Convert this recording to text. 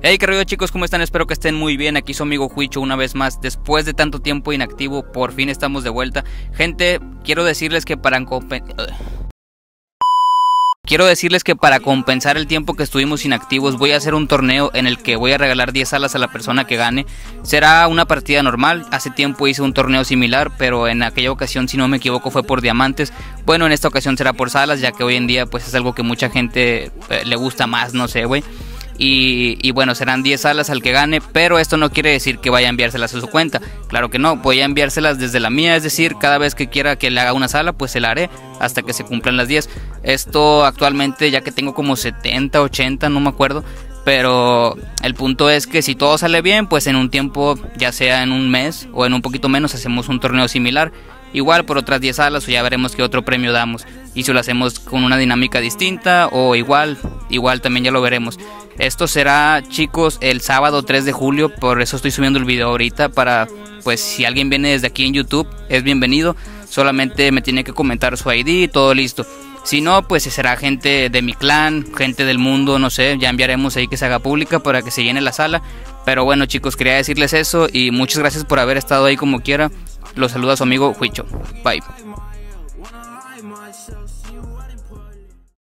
Hey, qué rollo, chicos, ¿cómo están? Espero que estén muy bien. Aquí su amigo Huicho una vez más. Después de tanto tiempo inactivo, por fin estamos de vuelta. Gente, quiero decirles que para compensar el tiempo que estuvimos inactivos, voy a hacer un torneo en el que voy a regalar 10 alas a la persona que gane. Será una partida normal. Hace tiempo hice un torneo similar, pero en aquella ocasión, si no me equivoco, fue por diamantes. Bueno, en esta ocasión será por salas, ya que hoy en día pues es algo que mucha gente le gusta más, no sé, güey. Y bueno, serán 10 salas al que gane, pero esto no quiere decir que vaya a enviárselas a su cuenta. Claro que no, voy a enviárselas desde la mía, es decir, cada vez que quiera que le haga una sala, pues se la haré hasta que se cumplan las 10. Esto actualmente, ya que tengo como 70, 80, no me acuerdo. Pero el punto es que si todo sale bien, pues en un tiempo, ya sea en un mes o en un poquito menos, hacemos un torneo similar. Igual por otras 10 salas, o ya veremos qué otro premio damos. Y si lo hacemos con una dinámica distinta o igual también ya lo veremos. Esto será, chicos, el sábado 3 de julio, por eso estoy subiendo el video ahorita. Para, pues si alguien viene desde aquí en YouTube, es bienvenido. Solamente me tiene que comentar su ID y todo listo. Si no, pues será gente de mi clan, gente del mundo, no sé, ya enviaremos ahí que se haga pública para que se llene la sala. Pero bueno, chicos, quería decirles eso y muchas gracias por haber estado ahí como quiera. Los saluda su amigo Huicho. Bye.